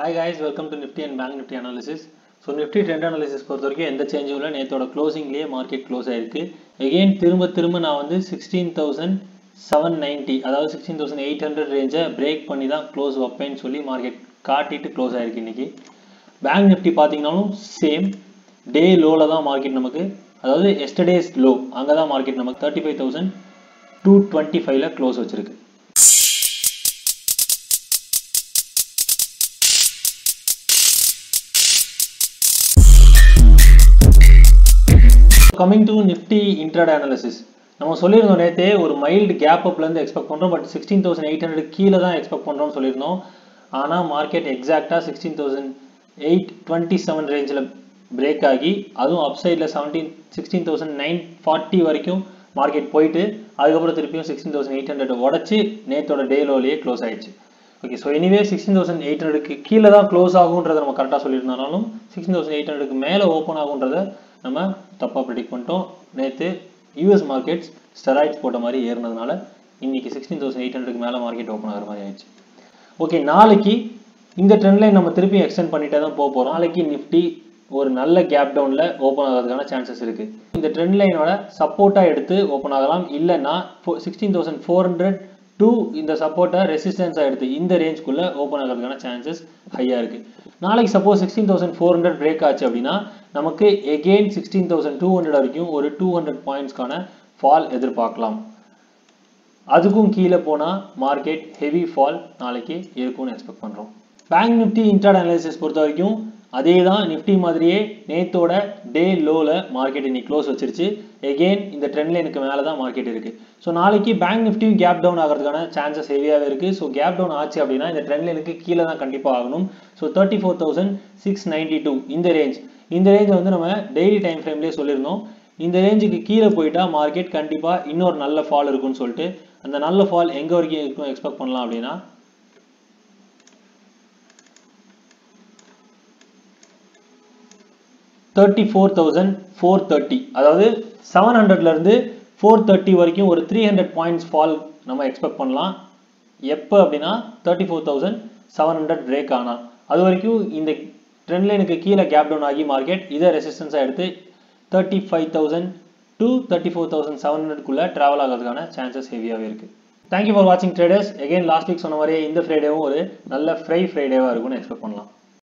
Hi guys, welcome to Nifty and Bank Nifty analysis. So Nifty trend analysis பொறுத்தவரைக்கும் எந்த சேஞ்சும் இல்ல. நேத்தோட க்ளோசிங்லயே மார்க்கெட் க்ளோஸ் ஆயிருக்கு. Again திரும்ப நான் வந்து 16790 அதாவது 16800 ரேஞ்சை பிரேக் பண்ணி தான் க்ளோஸ் வைப்பேன்னு சொல்லி மார்க்கெட் காட்டிட்டு க்ளோஸ் ஆயிருக்கு இன்னைக்கு. Bank Nifty பாத்தீங்கனாலும் சேம் டே லோல தான் மார்க்கெட் நமக்கு அதாவது yesterday's low அங்க தான் மார்க்கெட் நமக்கு 35225 ல க்ளோஸ் வச்சிருக்கு. Coming to Nifty intraday analysis, நம்ம சொல்லிருந்தோம் நேத்தே ஒரு மைல்ட் கேப் அப்ல இருந்து எக்ஸ்பெக்ட் பண்றோம் பட் 16800 கீழ தான் எக்ஸ்பெக்ட் பண்றோம்னு சொல்லிருந்தோம். ஆனா மார்க்கெட் எக்ஸாக்ட்டா 16827 ரேஞ்சில பிரேக் ஆகி அதுவும் அப் சைடுல 16940 வரைக்கும் மார்க்கெட் போயிட்டு அதுக்கு அப்புறம் திருப்பியும் 16800 உடைச்சு நேத்தோட டே லோலயே க்ளோஸ் ஆயிடுச்சு. ஓகே, சோ எனிவே 16800 க்கு கீழ தான் க்ளோஸ் ஆகும்ன்றத நம்ம கரெக்ட்டா சொல்லிருந்தாலும் 16800 க்கு மேல ஓபன் ஆகும்ன்றத நம்ம தப்பா predict பண்ணிட்டோம். நேத்து யுஎஸ் மார்க்கெட்ஸ் ஸ்டெராய்ட்ஸ் போட்ட மாதிரி ஏறுனதுனால இன்னைக்கு 16800 க்கு மேல மார்க்கெட் ஓபன் ஆகுற மாதிரி ஆயிடுச்சு. ஓகே, நாளைக்கு இந்த ட்ரெண்ட் லைன் நம்ம திருப்பி எக்ஸ்டெண்ட் பண்ணிட்டே தான் போறோம். நாளைக்கு நிஃப்டி ஒரு நல்ல கேப் டவுன்ல ஓபன் ஆகிறதுக்கான சான்சஸ் இருக்கு. இந்த ட்ரெண்ட் லைனோட சப்போர்ட்டா எடுத்து ஓபன் ஆகலாம், இல்லனா 16400 டு இந்த சப்போர்ட்டை ரெசிஸ்டன்ஸா எடுத்து இந்த ரேஞ்சுக்குள்ள ஓபன் ஆகிறதுக்கான சான்சஸ் ஹையா இருக்கு. நாளைக்கு சப்போஸ் 16400 பிரேக் ஆச்சு அப்படினா நமக்கு again 16200 வரைக்கும் ஒரு 200 பாயிண்ட்ஸ்கான ஃபால் எதிர்பார்க்கலாம். அதுக்கும் கீழ போனா மார்க்கெட் ஹெவி ஃபால் நாளைக்கு இருக்கும்னு எக்ஸ்பெக்ட் பண்றோம். பேங்க் நிஃப்டி இன்ட்ராடே அனாலிசிஸ் பொறுத்த வரைக்கும் அதேதான் நிஃப்டி மாதிரியே நேத்தோட டே லோல மார்க்கெட் இன்னைக்கு க்ளோஸ் வச்சிருச்சு. again இந்த ட்ரெண்ட் லைனுக்கு மேல தான் மார்க்கெட் இருக்கு. சோ நாளைக்கு பேங்க் நிஃப்டி கேப் டவுன் ஆகிறதுக்கான சான்சஸ் ஹெவியாவே இருக்கு. சோ கேப் டவுன் ஆச்சு அப்படினா இந்த ட்ரெண்ட் லைனுக்கு கீழ தான் கண்டிப்பா ஆகணும். சோ 34692 இந்த ரேஞ்ச் வந்து நம்ம டெய்லி டைம் ஃப்ரேம்லயே சொல்லிருந்தோம். இந்த ரேஞ்சுக்கு கீழ போய்ட்டா மார்க்கெட் கண்டிப்பா இன்னொரு நல்ல ஃபால் இருக்கும்னு சொல்லிட்டு அந்த நல்ல ஃபால் எங்க வரைக்கும் இருக்கும் எக்ஸ்பெக்ட் பண்ணலாம் அப்படினா 34430 அதாவது 700 ல இருந்து 430 வரைக்கும் ஒரு 300 பாயிண்ட்ஸ் ஃபால் நம்ம எக்ஸ்பெக்ட் பண்ணலாம். எப்ப அப்படினா 34700 பிரேக் ஆனா அது வரைக்கும் இந்த ட்ரெண்ட் லைனுக்கு கீழ கேப் டவுன் ஆகி மார்க்கெட் இத ரெசிஸ்டன்ஸா எடுத்து 35000 to 34700 குள்ள டிராவல் ஆகிறதுக்கான சான்சஸ் ஹெவியாவே இருக்கு. Thank you for watching traders. Again last week சொன்ன மாதிரியே இந்த ஃப்ரைடேவும் ஒரு நல்ல ஃப்ரைடேவா இருக்கும்னு எக்ஸ்பெக்ட் பண்ணலாம்.